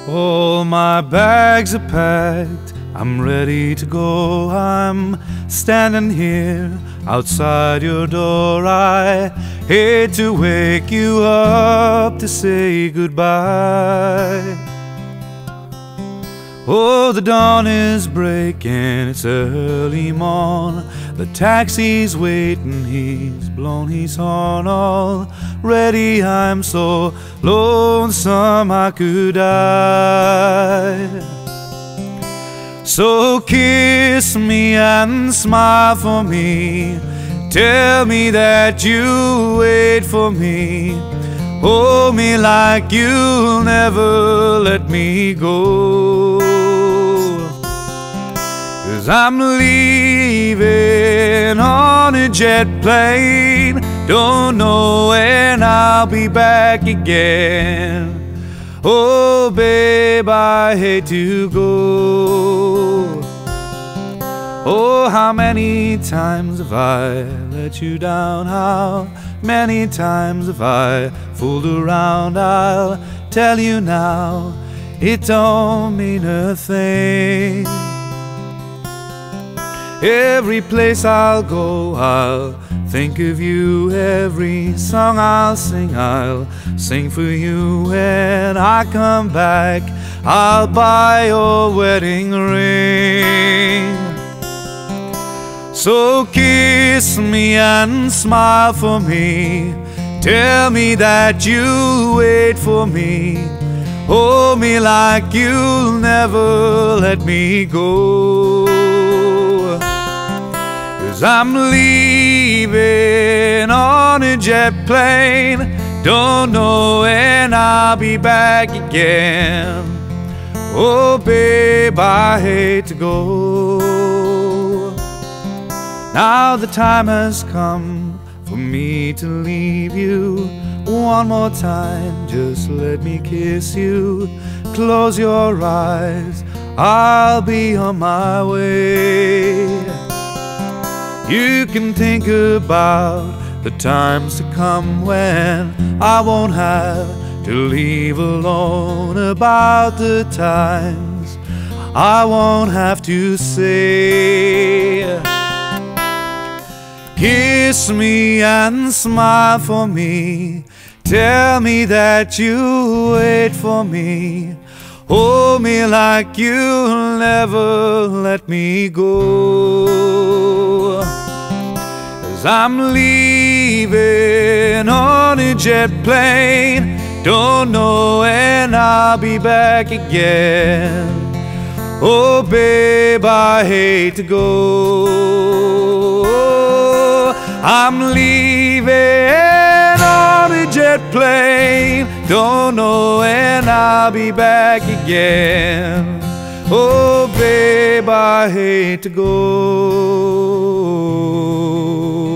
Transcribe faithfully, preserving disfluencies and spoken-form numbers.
All my bags are packed, I'm ready to go. I'm standing here outside your door. I hate to wake you up to say goodbye. Oh, the dawn is breaking, it's early morn. The taxi's waiting, he's blown his horn. Already I'm so lonesome I could die. So kiss me and smile for me, tell me that you wait for me. Hold me like you'll never let me go. 'Cause I'm leaving on a jet plane, don't know when I'll be back again. Oh babe, I hate to go. Oh, how many times have I let you down? How many times have I fooled around? I'll tell you now, it don't mean a thing. Every place I'll go, I'll think of you. Every song I'll sing, I'll sing for you. When I come back, I'll buy your wedding ring. So kiss me and smile for me, tell me that you'll wait for me. Hold me like you'll never let me go. 'Cause I'm leaving on a jet plane, don't know when I'll be back again. Oh babe, I hate to go. Now the time has come for me to leave you. One more time, just let me kiss you. Close your eyes, I'll be on my way. You can think about the times to come when I won't have to leave alone. About the times I won't have to say. Kiss me and smile for me, tell me that you wait for me. Hold me like you'll never let me go. 'Cause I'm leaving on a jet plane, don't know when I'll be back again. Oh babe, I hate to go. I'm leaving on a jet plane, don't know when I'll be back again. Oh babe, I hate to go.